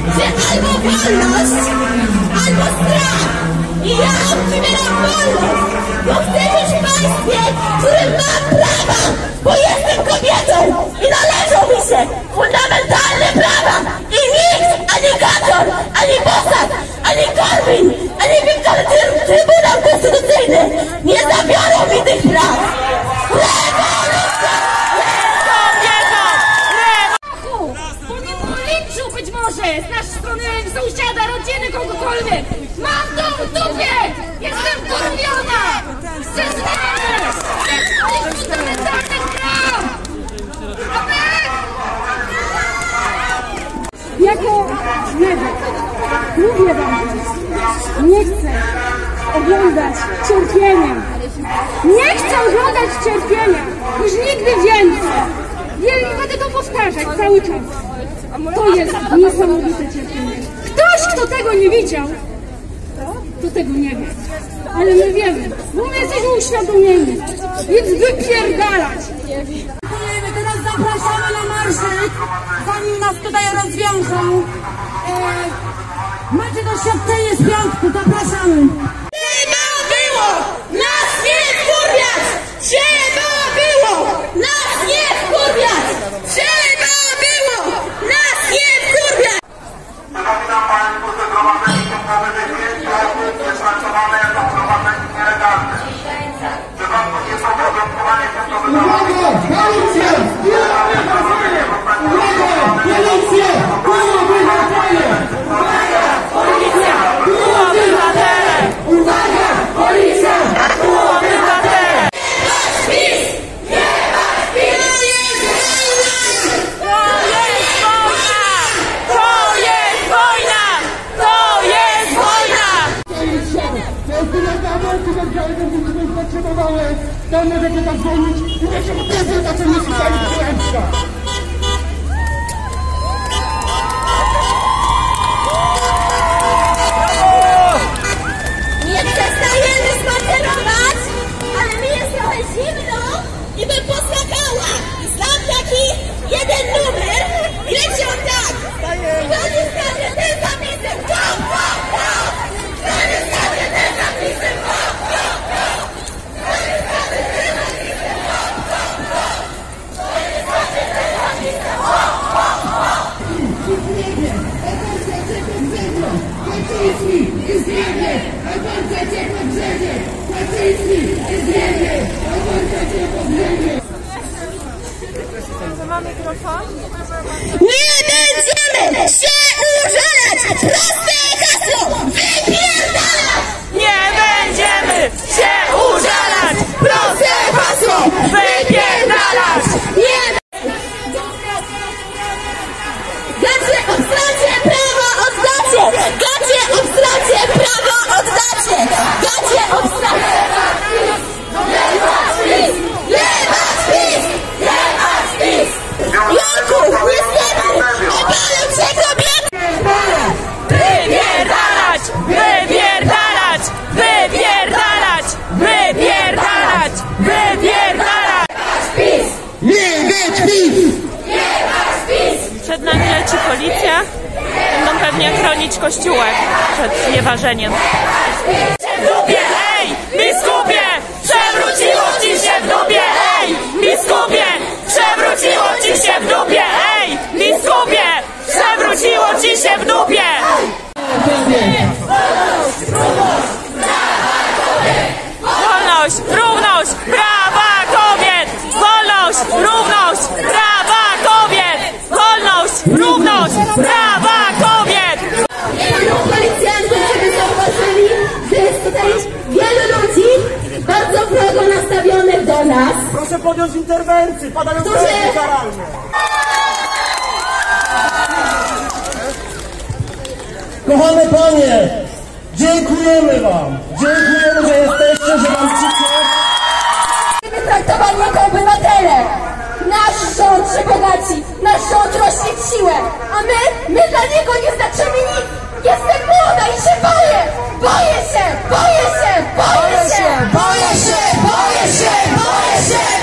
że albo wolność, albo strach. I ja wybieram wolność, bo chcę żyć w państwie, w którym mam prawa, bo jestem kobietą i należą mi się fundamentalne prawa. I nikt, ani Kaczor, ani Bosak, ani Korwin, ani Trybunał Konstytucyjny nie zabiorą mi tych praw. Być może z naszej strony sąsiada, rodziny, kogokolwiek. Mam to w dupie! Jestem kurwiona! Chcę zmiany! Chcę fundamentalnych praw! Jako, nie wiem, mówię wam, nie chcę oglądać cierpienia. Nie chcę oglądać cierpienia! Już nigdy więcej! Ja będę to powtarzać cały czas. To jest niesamowite cierpienie. Ktoś, kto tego nie widział, to tego nie wie. Ale my wiemy, bo my jesteśmy uświadomieni. Więc wypierdalać. Teraz zapraszamy na marszyk, zanim nas tutaj rozwiążą. Macie doświadczenie z piątku, zapraszamy. Trzeba było nas nie wkurwiać! Trzeba było nas nie wkurwiać! Trzeba było nas nie wkurwiać! Przypominam Państwu, że gromadzenie się powyżej 5 osób jest traktowane jako gromadzenie nielegalne. W przypadku niepoporządkowania się to to możecie tam dzwonić i będziemy też na co nie słuchali Załęcka. Nie przestajemy spacerować, ale mi jest trochę zimno i bym poskakała. Znam taki jeden numer i leci on tak. I to nie skaże ten zapisem. Hop, hop, hop. To nie skaże ten zapisem. Hop, hop, hop. To nie skaże ten zapisem. Hop, hop, hop. To nie skaże ten zapisem. Hop, hop, hop. Kaczyński jest wiemy, aborcja po drzewie! Kaczyński jest wiemy, aborcja po drzewie! Nie będziemy się użalać! Proste hasło! Wypierdalać! Nie będziemy się użalać! Proste hasło! Wypierdalać! Nie! Gacie, obstracie, prawo oddacie! Gacie, obstracie, prawo oddacie! Gacie, obstracie! Lewa spis! Lewa spis! Lewa spis! Janku, niestety, obalą cię kobiety! Wypierdalać! Wypierdalać! Wypierdalać! Wypierdalać! Wypierdalać! Nie być PiS! Przed nami leci policja. Będą pewnie chronić kościółek przed nieważeniem. W dupie, ej! Biskupie! Przewróciło ci się w dupie, ej! Biskupie! Przewróciło ci się w dupie, ej! Biskupie! Przewróciło ci się w dupie! Wolność, równość, prawa kobiet! Wolność, równość, prawa kobiet! Wolność, równość, prawa kobiet! Wielu policjantów sobie zauważyli, że jest tutaj wielu ludzi bardzo wrogo nastawionych do nas. Proszę podjąć interwencję, padają karty karalne! Kochane panie, dziękujemy wam! Dziękujemy, że jesteście, że wam życie! Będziemy traktowani jako obywatele. Nasz rząd się bogaci, nasz rząd rośnie w siłę, a my dla niego nie znaczymy nic. Jestem młoda i się boję! Boję się! Boję się! Boję się! Boję się! Boję się! Boję się!